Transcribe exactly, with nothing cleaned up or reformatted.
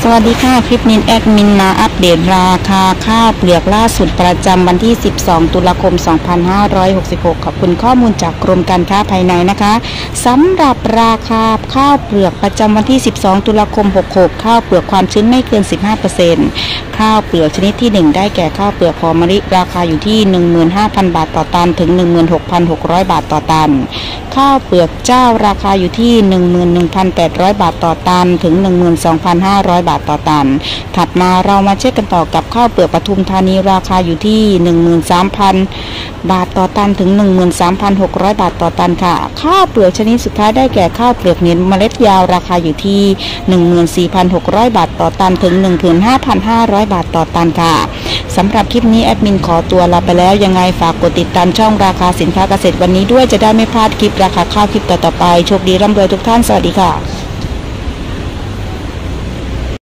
สวัสดีค่ะคลิปนี้แอดมินมาอัปเดตราคาข้าวเปลือกล่าสุดประจำวันที่สิบสองตุลาคมสองพันห้าร้อยหกสิบหกขอบคุณข้อมูลจากกรมการค้าภายในนะคะสำหรับราคาข้าวเปลือกประจำวันที่สิบสองตุลาคมหกสิบหกข้าวเปลือกความชื้นไม่เกิน สิบห้าเปอร์เซ็นต์ ข้าวเปลือกชนิดที่หนึ่งได้แก่ข้าวเปลือกหอมมะลิราคาอยู่ที่ หนึ่งหมื่นห้าพัน บาทต่อตันถึง หนึ่งหมื่นหกพันหกร้อย บาทต่อตันข้าวเปลือกเจ้าราคาอยู่ที่ หนึ่งหมื่นหนึ่งพันแปดร้อย บาทต่อตันถึง หนึ่งหมื่นสองพันห้าร้อย บาทต่อตันถัดมาเรามาเช็คกันต่อกับข้าวเปลือกปทุมธานีราคาอยู่ที่ หนึ่งหมื่นสามพัน บาทต่อตันถึง หนึ่งหมื่นสามพันหกร้อย บาทต่อตันค่ะข้าวเปลือกชนิดสุดท้ายได้แก่ข้าวเปลือกเหนียวเมล็ดยาวราคาอยู่ที่ หนึ่งหมื่นสี่พันหกร้อย บาทต่อตันถึง หนึ่งหมื่นห้าพันห้าร้อย บาทต่อตันค่ะสำหรับคลิปนี้แอดมินขอตัวลาไปแล้วยังไงฝากกดติดตามช่องราคาสินค้าเกษตรวันนี้ด้วยจะได้ไม่พลาดคลิปราคาข้าวคลิปต่อๆไปโชคดีร่ำรวยทุกท่านสวัสดีค่ะ